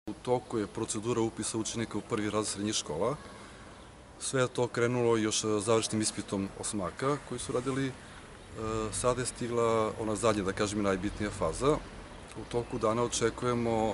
U toku je procedura upisa učenika u prvi razred srednjih škola. Sve je to krenulo još završnim ispitom osmaka koji su radili. Sada je stigla ona zadnja, da kažem, i najbitnija faza. U toku dana očekujemo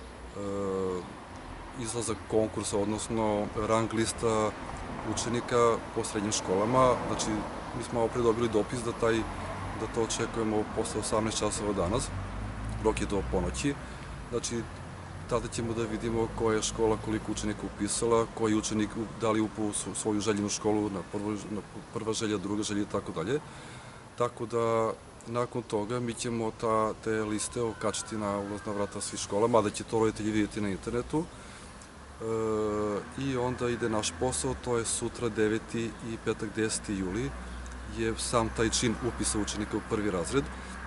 izlazak konkursa, odnosno rang lista učenika po srednjim školama. Znači, mi smo opred dobili dopis da to očekujemo posle 18 časova danas, rok je do ponoći. Znači, tada ćemo da vidimo koja je škola, koliko učenika upisala, koji učenik da li upao u svoju željenu školu, prva želja, druga želja i tako dalje. Tako da, nakon toga mi ćemo te liste okačiti na ulazna vrata svih škola, mada će to roditelji vidjeti na internetu. I onda ide naš posao, to je sutra 9. i petak 10. juli, je sam taj čin upisa učenika u prvi razred.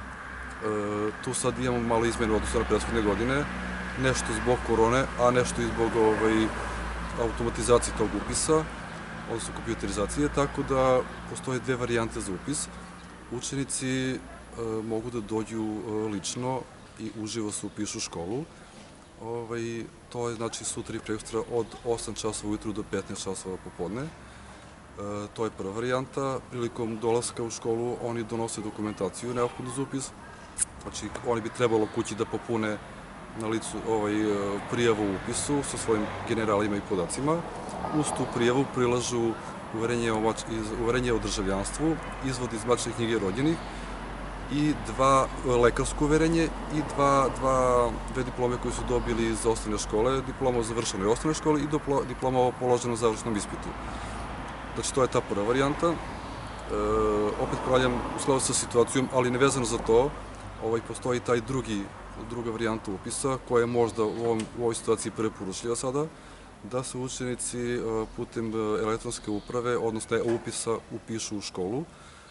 Tu sad imamo malo izmenu odnosno na prethodne godine, nešto zbog korone, a nešto i zbog automatizacije tog upisa, odnosno kompjuterizacije, tako da postoje dve varijante za upis. Učenici mogu da dođu lično i uživo se upišu u školu. To je znači sutra i prekosutra od 8 časova ujutru do 15 časova popodne. To je prva varijanta. Prilikom dolaska u školu oni donose dokumentaciju neophodnu za upis. Znači, oni bi trebalo kući da popune na licu prijavu u upisu sa svojim generalima i podacima. Uz tu prijavu prilažu uverenje o državljanstvu, izvod iz matične knjige rođenih i lekarsko uverenje i dve diplome koje su dobili iz osnovne škole, diploma o završenoj osnovnoj školi i diploma o položenom završenom ispitu. Znači, to je ta prva varijanta. Opet ponavljam, u skladu sa situacijom, ali nevezano za to, postoji taj druga varijanta upisa, koja je možda u ovoj situaciji preporučljiva sada, da se učenici putem elektronske uprave, odnosno e-upisa, upišu u školu.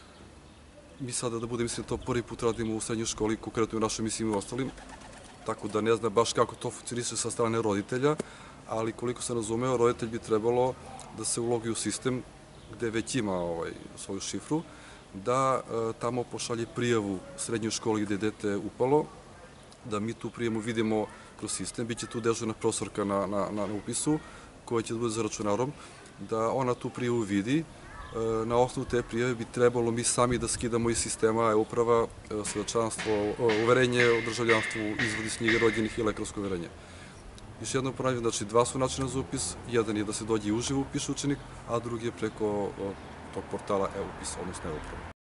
Mi sada, da budem mislim, to prvi put radimo u srednjoj školi, konkretno u našoj mislim i ostalim, tako da ne znam baš kako to funkcioniše sa strane roditelja, ali koliko sam razumeo, roditelj bi trebalo da se ulogi u sistem gde već ima svoju šifru, da tamo pošalje prijavu srednjoj školi gde je dete upalo, da mi tu prijavu vidimo kroz sistem, bit će tu dežurna profesorka na upisu, koja će da bude za računarom, da ona tu prijavu vidi. Na osnovu te prijave bi trebalo mi sami da skidamo iz sistema e-uprava, svedočanstvo, uverenje o državljanstvu, izvod iz knjige rođenih i lekarsko uverenje. Još jednom ponavljam, znači dva su načina za upis, jedan je da se dođe i uživo upiše učenik, a drugi je preko tog portala e-upisa, odnosno e-uprava.